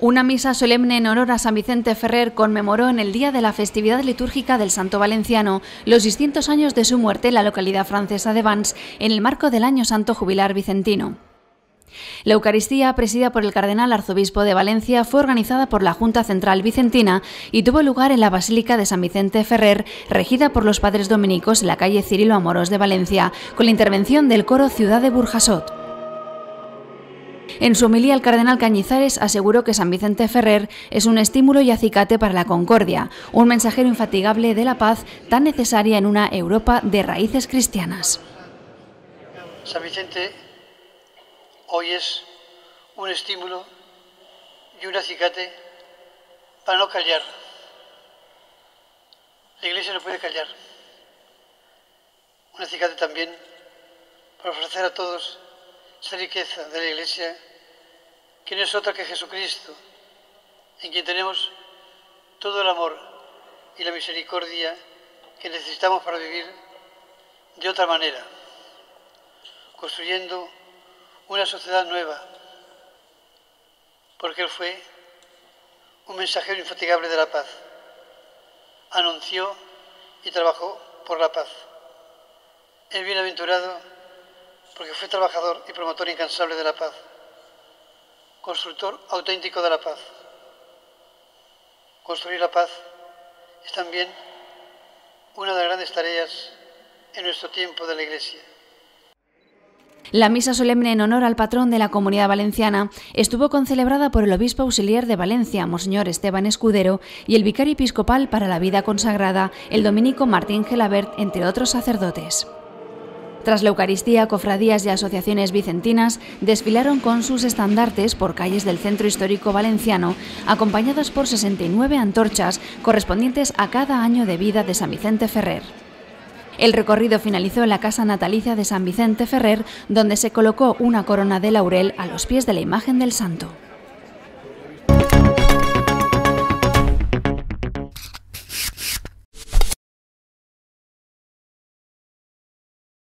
Una misa solemne en honor a San Vicente Ferrer conmemoró en el día de la festividad litúrgica del Santo Valenciano los 600 años de su muerte en la localidad francesa de Vannes, en el marco del Año Santo Jubilar Vicentino. La Eucaristía, presidida por el cardenal arzobispo de Valencia, fue organizada por la Junta Central Vicentina y tuvo lugar en la Basílica de San Vicente Ferrer, regida por los padres dominicos en la calle Cirilo Amorós de Valencia, con la intervención del coro Ciudad de Burjasot. En su homilía, el cardenal Cañizares aseguró que San Vicente Ferrer es un estímulo y acicate para la concordia, un mensajero infatigable de la paz tan necesaria en una Europa de raíces cristianas. San Vicente hoy es un estímulo y un acicate para no callar. La Iglesia no puede callar. Un acicate también para ofrecer a todos esa riqueza de la Iglesia, que no es otra que Jesucristo, en quien tenemos todo el amor y la misericordia que necesitamos para vivir de otra manera, construyendo una sociedad nueva, porque Él fue un mensajero infatigable de la paz, anunció y trabajó por la paz. Es bienaventurado porque fue trabajador y promotor incansable de la paz, constructor auténtico de la paz. Construir la paz es también una de las grandes tareas en nuestro tiempo de la Iglesia. La misa solemne en honor al patrón de la Comunidad Valenciana estuvo concelebrada por el obispo auxiliar de Valencia, Monseñor Esteban Escudero, y el vicario episcopal para la vida consagrada, el dominico Martín Gelabert, entre otros sacerdotes. Tras la Eucaristía, cofradías y asociaciones vicentinas desfilaron con sus estandartes por calles del centro histórico valenciano, acompañadas por 69 antorchas correspondientes a cada año de vida de San Vicente Ferrer. El recorrido finalizó en la casa natalicia de San Vicente Ferrer, donde se colocó una corona de laurel a los pies de la imagen del santo.